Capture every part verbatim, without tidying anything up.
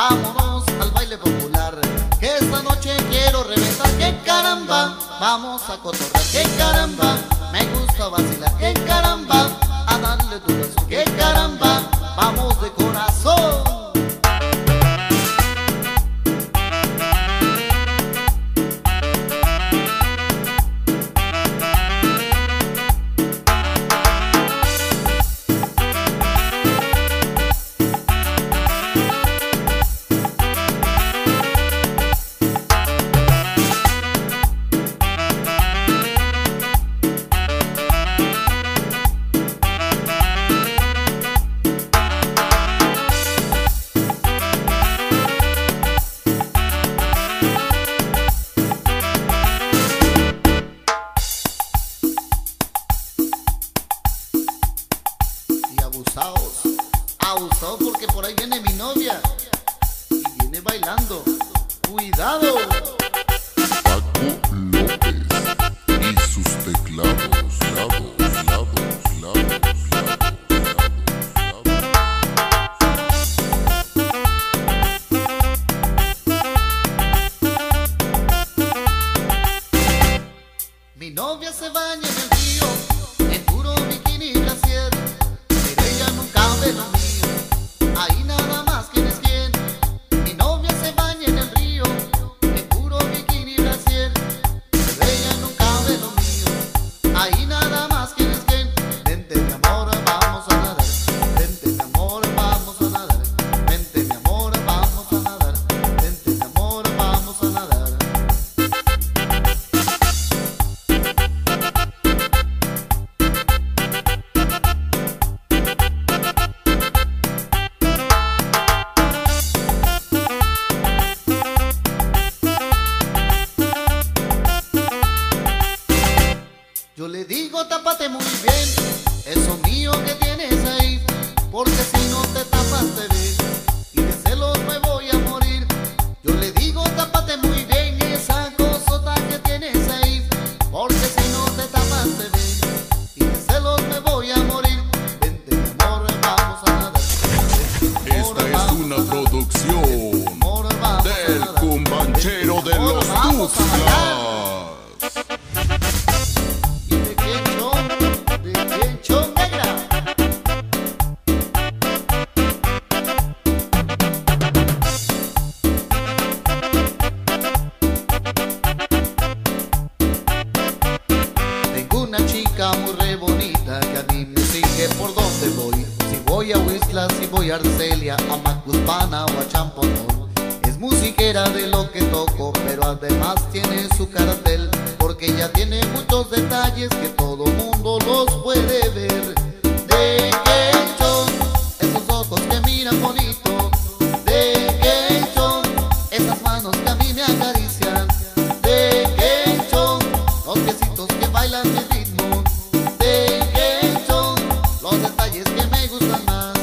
vámonos al baile popular, que esta noche quiero reventar. Que caramba, vamos a cotorrear. Que caramba, me gusta vacilar. Que caramba, a darle tu beso. Que caramba, vamos de corazón. Abusados, abusados porque por ahí viene mi novia y viene bailando. ¡Cuidado! Paco López y sus teclados, lados, lados, lados, lados, Mi novia se baña en el río, en puro bikini y brasier. Lo mío, ahí nada más quién es quién. Mi novia se baña en el río, en puro bikini y brasier. Pero ella no cabe lo mío, ahí nada más quién es quién. Vente mi amor, vamos a nadar. Vente mi amor, vamos a nadar. Vente mi amor, vamos a nadar. Vente mi amor, vamos a nadar. Yo le digo tápate muy bien, eso mío que tienes ahí, porque si no te tapas te ves y de celos me voy a morir. Yo le digo tápate muy bien esa cosota que tienes ahí, porque si no te tapas te ves y de celos me voy a morir. Vente mi amor, vamos a nadar. Vente, amor, esta es una producción Vente, amor, del cumbanchero de los Tuxtlas. Muy re bonita que a mí me sigue por donde voy. Si voy a Huixla, si voy a Arcelia, a Macuspana o a Champotón. Es musiquera de lo que toco, pero además tiene su cartel, porque ella tiene muchos detalles que todo mundo los puede ver. ¿De qué son esos ojos que miran bonito? ¿De qué son esas manos que a mí me acarician? ¿De qué son los piecitos que bailan el ritmo? Los detalles que me gustan más.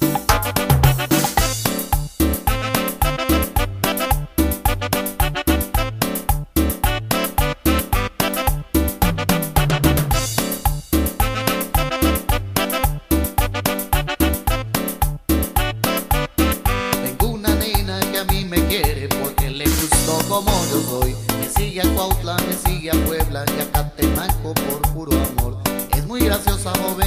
Tengo una nena que a mí me quiere porque le gustó como yo soy. Me sigue a Cuautla, me sigue a Puebla y a Catemaco por puro amor. Es muy graciosa, joven.